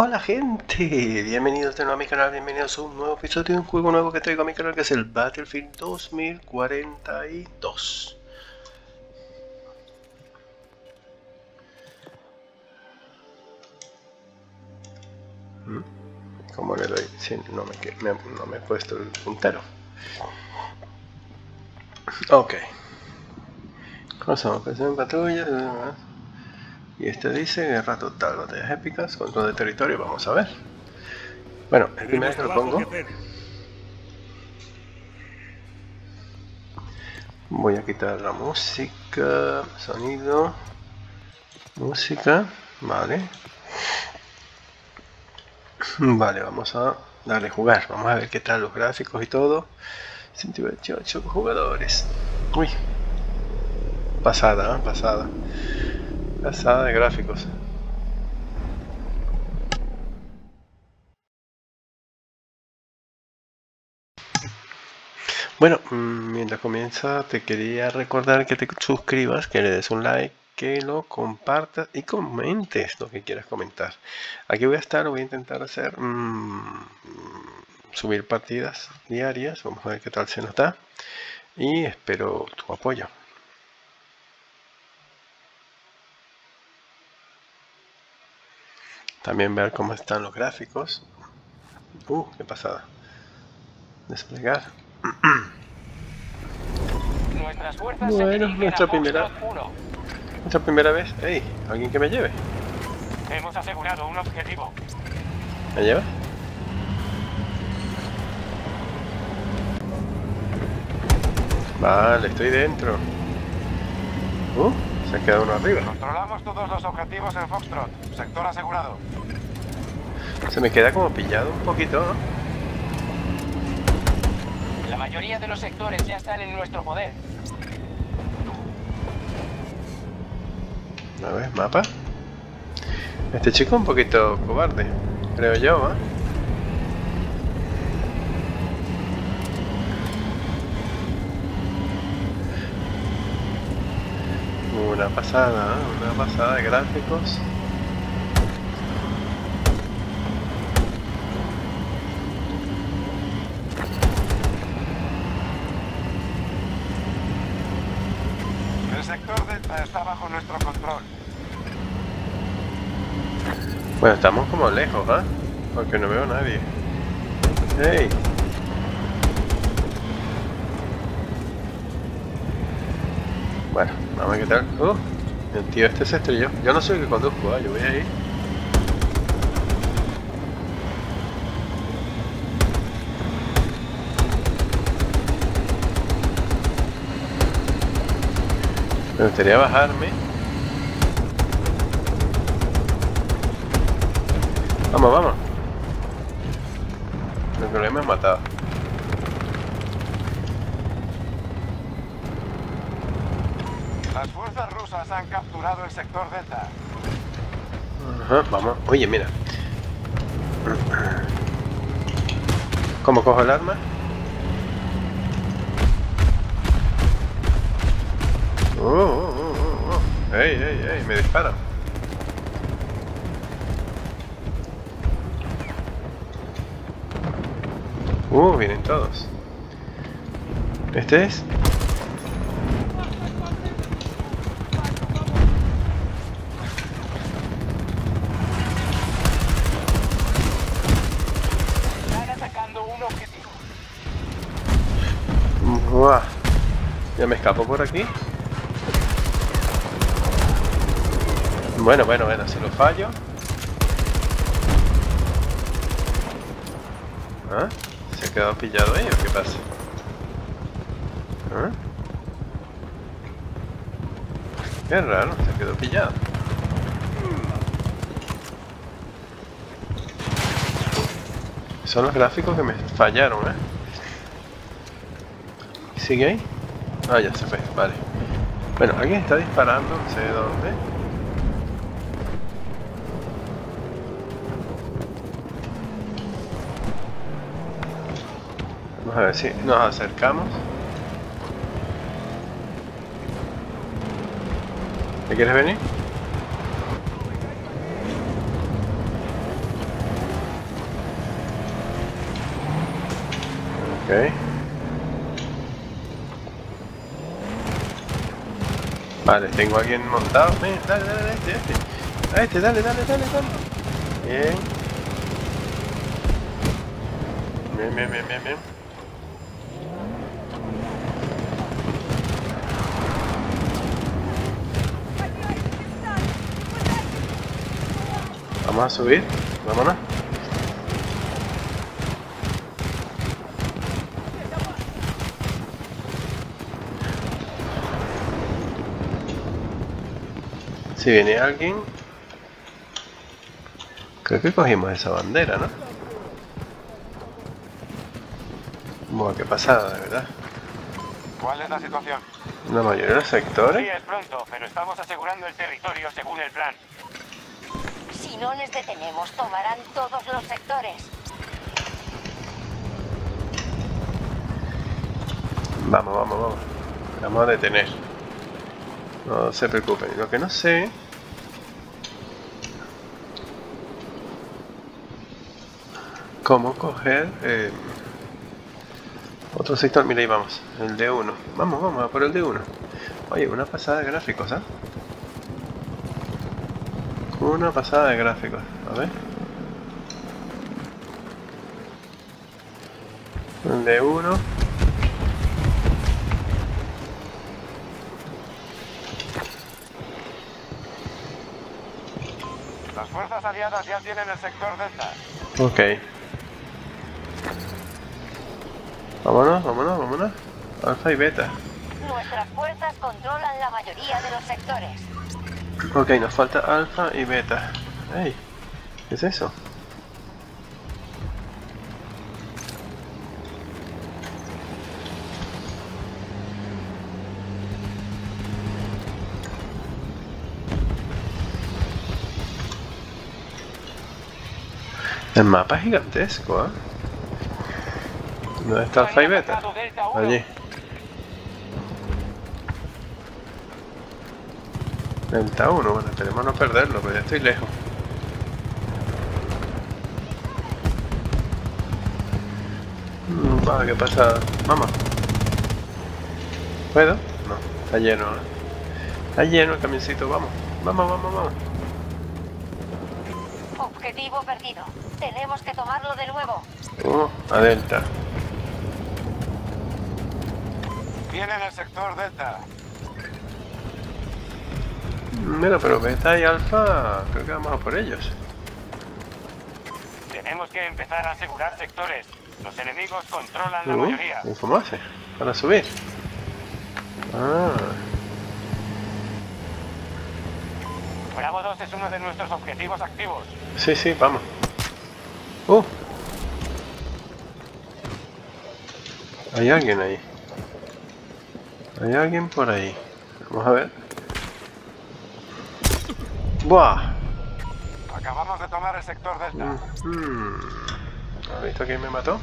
Hola gente, bienvenidos de nuevo a mi canal, bienvenidos a un nuevo episodio de un juego nuevo que traigo a mi canal, que es el Battlefield 2042. ¿Cómo le doy? Sí, no me he puesto el puntero. Ok. Pasamos, en patrulla. Y este dice guerra total, batallas épicas, control de territorio, vamos a ver. Bueno, el primero que lo pongo. Voy a quitar la música, sonido, música, vale. Vale, vamos a darle jugar, vamos a ver qué tal los gráficos y todo. 128 jugadores. Uy, pasada, ¿eh? Pasada de gráficos. Bueno, mientras comienza te quería recordar que te suscribas, que le des un like, que lo compartas y comentes lo que quieras comentar. Aquí voy a intentar hacer subir partidas diarias, vamos a ver qué tal se nos da y espero tu apoyo. También ver cómo están los gráficos. Qué pasada. Desplegar. Bueno, nuestra primera vez. ¡Ey! ¿Alguien que me lleve? Hemos asegurado un objetivo. ¿Me lleva? Vale, estoy dentro. Se ha quedado uno arriba. Controlamos todos los objetivos en Foxtrot. Sector asegurado. Se me queda como pillado un poquito, ¿no? La mayoría de los sectores ya están en nuestro poder. A ver, mapa. Este chico es un poquito cobarde, creo yo, ¿eh? Una pasada de gráficos. El sector Delta está bajo nuestro control. Bueno, estamos como lejos, ¿eh? Porque no veo a nadie. ¡Hey! Bueno, vamos a ver qué tal. El tío este se estrelló. Yo no soy el que conduzco, yo voy a ir. Me gustaría bajarme. Vamos. El problema es matado. Las fuerzas rusas han capturado el sector Delta. Ajá, vamos. Oye, mira. ¿Cómo cojo el arma? ¡Ey! Me disparan. Vienen todos. ¿Este es? Están atacando un objetivo. Buah. Ya me escapo por aquí. Bueno, si lo fallo. ¿Ah? ¿Se ha quedado pillado ahí o qué pasa? ¿Ah? Qué raro, se quedó pillado. Son los gráficos que me fallaron, ¿eh? ¿Sigue ahí? Ah, ya se fue, vale. Bueno, alguien está disparando, no sé de dónde. Vamos a ver si nos acercamos. ¿Te quieres venir? Ok. Vale, tengo a alguien montado. Ven, dale, dale, a este, dale. Bien. Bien. Vamos a subir, vámonos. Si viene alguien, creo que cogimos esa bandera, ¿no? Buah, qué pasada, de verdad. ¿Cuál es la situación? La mayoría de los sectores. Sí, es pronto, pero estamos asegurando el territorio según el plan. Si no les detenemos, tomarán todos los sectores. Vamos. Vamos a detener. No se preocupen. Lo que no sé... cómo coger... otro sector. Mira, ahí vamos. El D1. Vamos a por el D1. Oye, una pasada de gráficos, ¿eh? Una pasada de gráficos. A ver. El D1. Las fuerzas aliadas ya tienen el sector Delta. Ok. Vámonos. Alfa y beta. Nuestras fuerzas controlan la mayoría de los sectores. Ok, nos falta alfa y beta. Ey, ¿qué es eso? El mapa es gigantesco, ¿eh? ¿Dónde está alfa y beta? Allí. Delta 1, bueno, esperemos no perderlo, pero ya estoy lejos. Vale, ¿qué pasa? Vamos. ¿Puedo? No, está lleno, ¿eh? Está lleno el camioncito, vamos. Vamos. Objetivo perdido. Tenemos que tomarlo de nuevo. A Delta. Tienen el sector Delta. Mira, pero beta y alfa, creo que vamos a por ellos. Tenemos que empezar a asegurar sectores. Los enemigos controlan la mayoría. ¿Y cómo hace? Para subir. Ah. Bravo 2 es uno de nuestros objetivos activos. Sí, vamos. Hay alguien ahí. Hay alguien por ahí. Vamos a ver. ¡Buah! Acabamos de tomar el sector Delta. ¿Has visto quién me mató?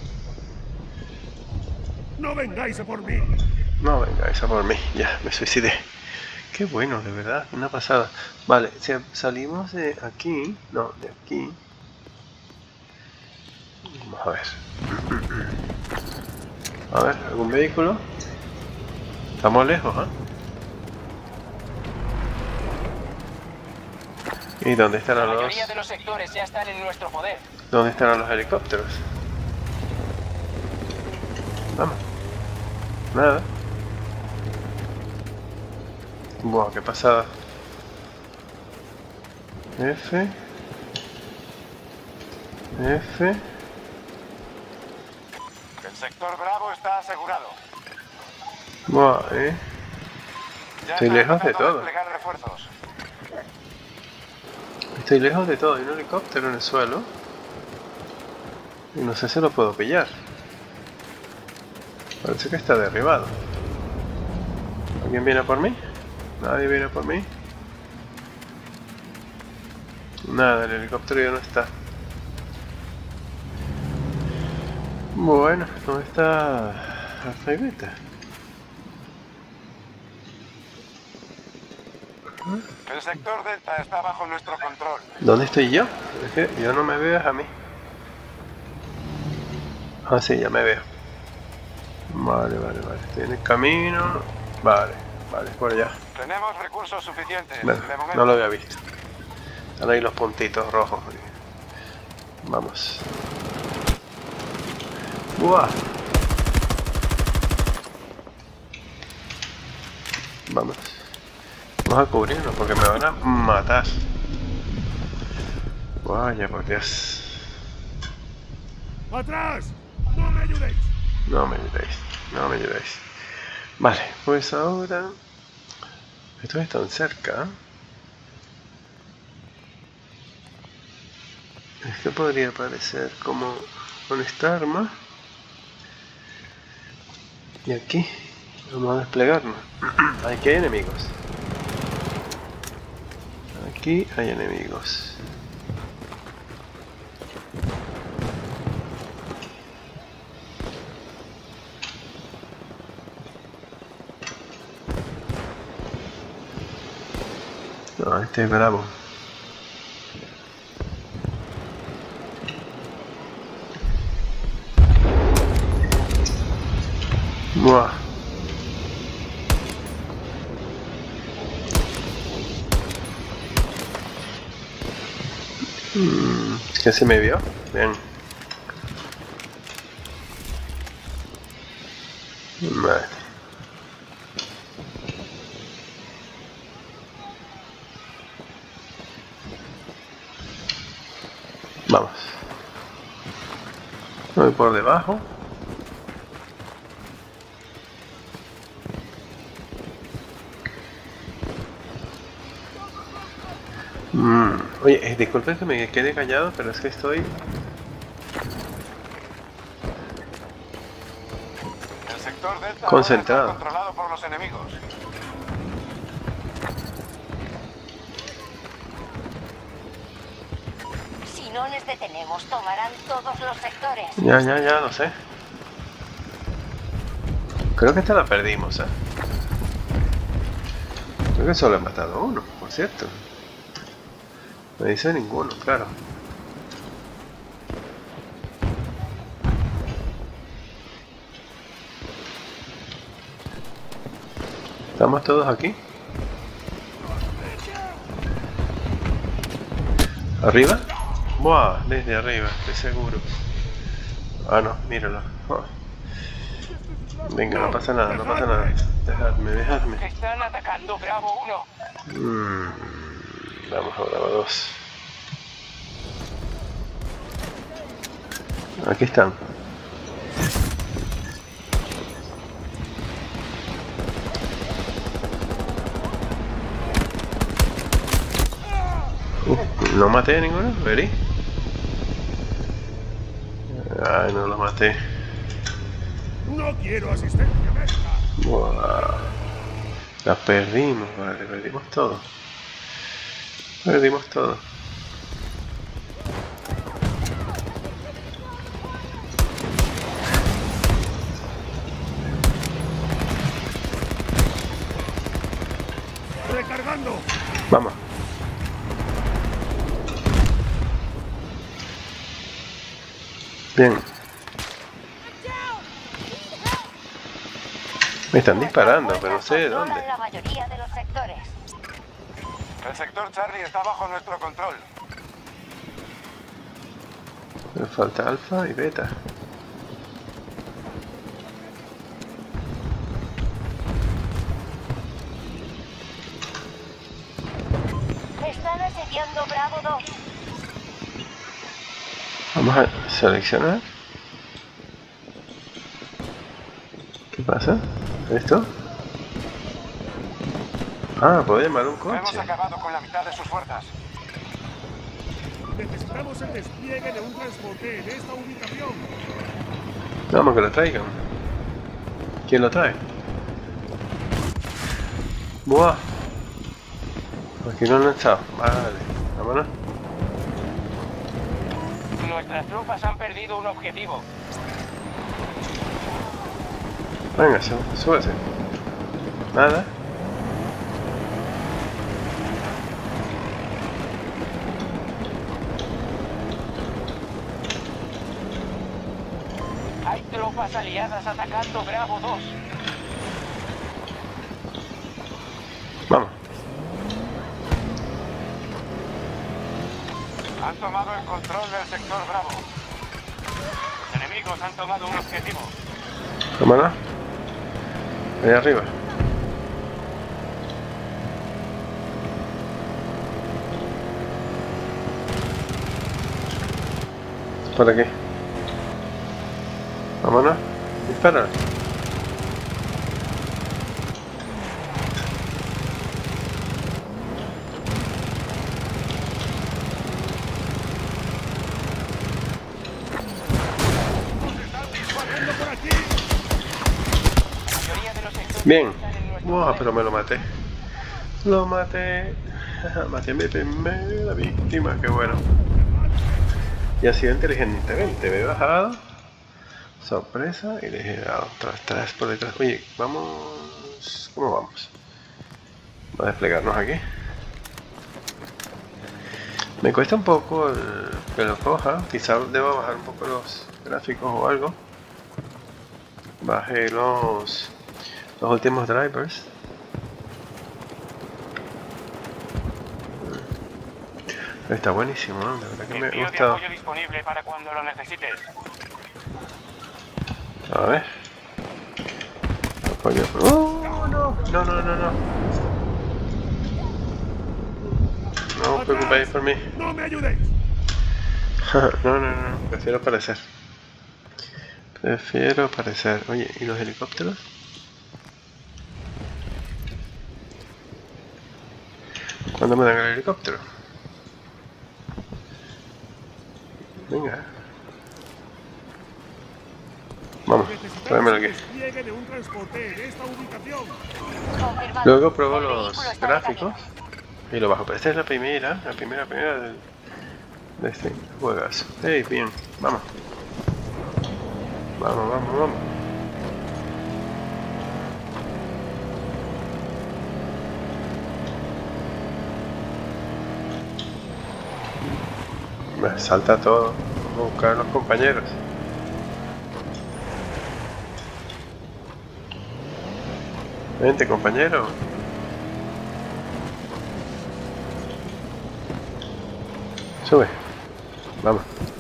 ¡No vengáis a por mí! No vengáis a por mí. Ya, me suicidé. Qué bueno, de verdad. Una pasada. Vale, si salimos de aquí... No, de aquí... Vamos a ver. A ver, ¿algún vehículo? Estamos lejos, ¿eh? ¿Y dónde estarán La los...? mayoría de los sectores ya están en nuestro poder. ¿Dónde estarán los helicópteros? Vamos. Nada. Buah, qué pasada. F. El sector Bravo está asegurado. Buah, Ya Estoy está lejos de empezando a todo. desplegar refuerzos. Estoy lejos de todo. Hay un helicóptero en el suelo. Y no sé si lo puedo pillar. Parece que está derribado. ¿Alguien viene por mí? Nadie viene por mí. Nada, el helicóptero ya no está. Bueno, ¿dónde está Alfa y Beta? El sector Delta está bajo nuestro control. ¿Dónde estoy yo? Es que yo no me veo a mí. Ah, sí, ya me veo. Vale, vale, vale. Estoy en el camino. Vale, vale, por allá. Tenemos recursos suficientes. No, De momento. no lo había visto. Están ahí los puntitos rojos. Vamos. ¡Buah! Vamos. Vamos a cubrirnos porque me van a matar. Vaya, por Dios. ¡Atrás! ¡No me ayudéis! No me ayudéis. No me ayudéis. Vale, pues ahora... Estos están cerca. Esto podría parecer como con esta arma. Y aquí vamos a desplegarnos. Aquí hay enemigos. Aquí hay enemigos. No, este es bravo. Buah. ¿Qué se me vio? Bien. Vale. Vamos. Voy por debajo. Oye, disculpen que me quede callado, pero es que estoy... El sector Delta Concentrado. ahora está controlado por los enemigos. Si no les detenemos, tomarán todos los sectores. Ya, lo sé. Creo que esta la perdimos, ¿eh? Creo que solo he matado a uno, por cierto. No dice ninguno, claro. ¿Estamos todos aquí? ¿Arriba? Buah, desde arriba, estoy seguro. Ah, no, míralo. Oh. Venga, no pasa nada, no pasa nada. Dejadme. Están atacando Bravo 1. Vamos a Bravo 2. Aquí están. No maté a ninguno, ¿verí? Ay, no lo maté. ¡No quiero asistencia médica! Buah. La perdimos, vale, perdimos todo. Perdimos todo. ¡Recargando! Vamos. Bien. Me están disparando, pero no sé de dónde. Controlan la mayoría de los sectores. El sector Charlie está bajo nuestro control. Me falta alfa y beta. Están asediando Bravo 2. Vamos a seleccionar. ¿Qué pasa? ¿Esto? Ah, puedo llamar un coche. Hemos acabado con la mitad de sus fuerzas. Necesitamos el despliegue de un transporte en esta ubicación. Vamos, que lo traigan. ¿Quién lo trae? Buah. Aquí no han estado. Vale, vámonos. Nuestras tropas han perdido un objetivo. Venga, súbase. Nada. Hay tropas tropas aliadas atacando Bravo 2. Vamos. Han tomado el control del sector Bravo. Los enemigos han tomado un objetivo. Vámonos. Ahí arriba. Por aquí. Vámonos. Dispara. Bien. Wow, pero me lo maté. Lo maté. Maté a mi primera víctima, qué bueno. Y ha sido inteligentemente. Me he bajado. Sorpresa. Y le he dado atrás por detrás. Oye, vamos. ¿Cómo vamos? Vamos a desplegarnos aquí. Me cuesta un poco que lo coja. Quizás deba bajar un poco los gráficos o algo. Bajé los últimos drivers. Está buenísimo, ¿no? De verdad que me Envío de gusta. apoyo disponible para cuando lo necesites. A ver. Apoyo. ¡Oh, no! No, no, no, no. No os preocupéis por mí. ¡No me ayudéis! No, no, no. Prefiero aparecer. Prefiero aparecer. Oye, ¿y los helicópteros? ¿Cuándo me dan el helicóptero? Venga. Vamos, tráemelo aquí. Despliegue de un transporte en esta ubicación. Confirmado. Luego pruebo El los vehículo está de gráficos y lo bajo. Pero esta es la primera de este juegazo. Hey, bien, vamos. Vamos, vamos, vamos. Me salta todo. Vamos a buscar a los compañeros. Vente, compañero. Sube. Vamos.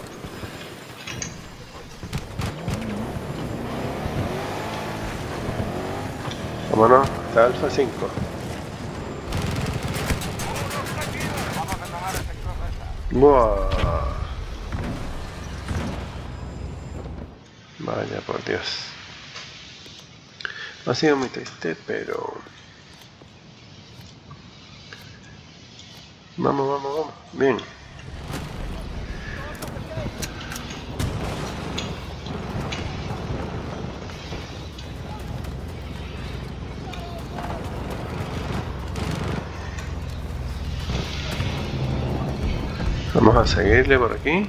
Vámonos hasta Alfa 5. Vamos a tomar el sector Delta. Buah. Vaya por Dios. Ha sido muy triste, pero... Vamos, vamos, vamos. Bien. Vamos a seguirle por aquí.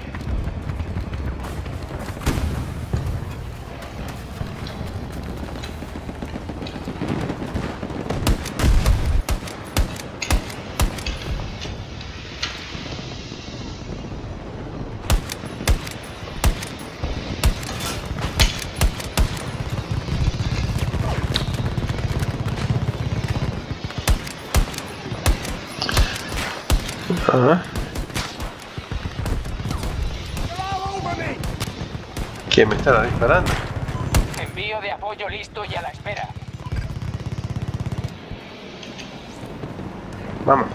Ajá. ¿Quién me estará disparando? Envío de apoyo listo y a la espera. Vamos.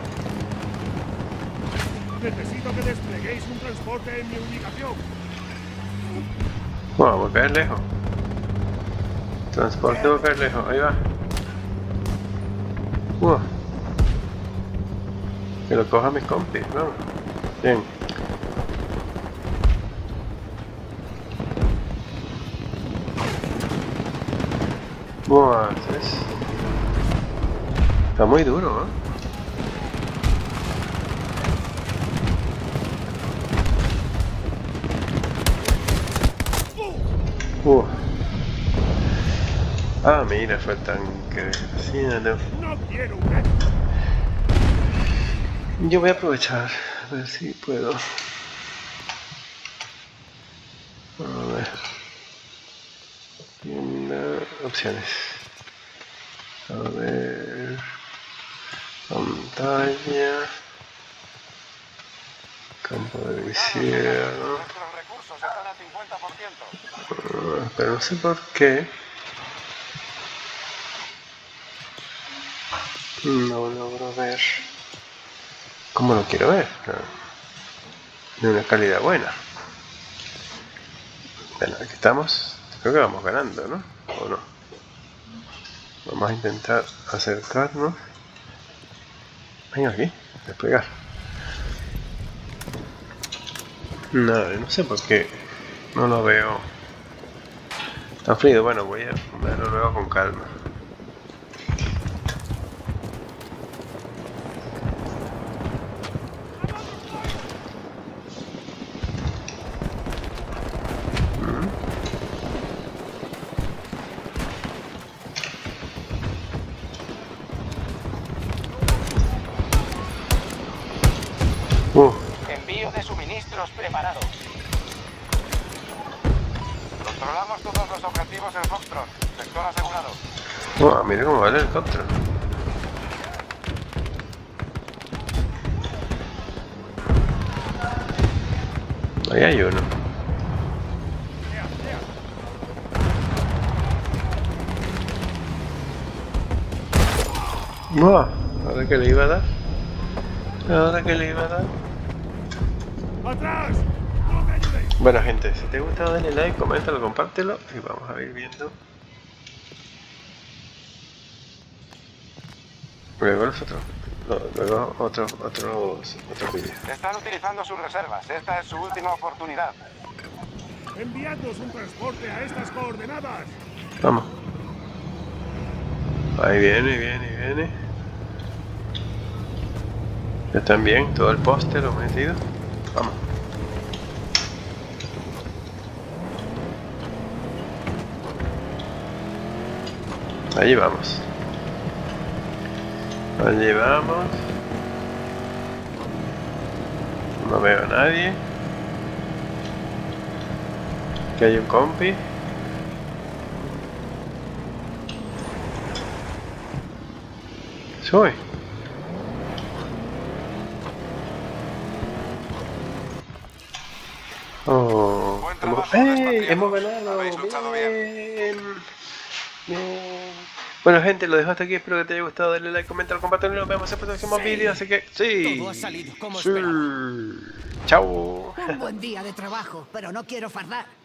Necesito que despleguéis un transporte en mi ubicación. Bueno, voy a caer lejos. Transporte voy a caer lejos. Ahí va. Que lo coja mis compis, vamos. Bien. Buah, está muy duro, ¿no? Ah, mira, fue el tanque desgraciado. No quiero un... Yo voy a aprovechar, a ver si puedo. A ver. opciones. A ver... Pantalla... Campo de visión... Nuestros recursos están al 50%. Pero no sé por qué. No logro ver. ¿Cómo lo quiero ver? De una calidad buena. Bueno, aquí estamos. Creo que vamos ganando, ¿no? ¿O no? Vamos a intentar acercarnos. Venga aquí, desplegar. No sé por qué. No lo veo tan fluido. Bueno, voy a verlo luego con calma. Envío de suministros preparado. Controlamos todos los objetivos en Foxtrot. Sector asegurado. Mira cómo va el helicóptero. Ahí hay uno. Ahora que le iba a dar. Ahora que le iba a dar. ¡Atrás! ¡No me ayudéis! Bueno, gente, si te ha gustado dale like, coméntalo, compártelo y vamos a ir viendo luego los otros. Luego otros vídeos. Están utilizando sus reservas. Esta es su última oportunidad. Enviadnos un transporte a estas coordenadas. Vamos. Ahí viene. Ya están bien, todo el póster lo metido. Vamos. Allí vamos. Allí vamos. No veo a nadie. Aquí hay un compi. Soy. Oh, Buen trabajo, despatriados. hemos ganado. Habéis luchado bien. Bueno, gente, lo dejo hasta aquí. Espero que te haya gustado. Dale like, comenta, compártelo y nos vemos en el próximo vídeo. Así que, sí. Todo ha salido como Sí. esperaba. Chao. Un buen día de trabajo, pero no quiero fardar.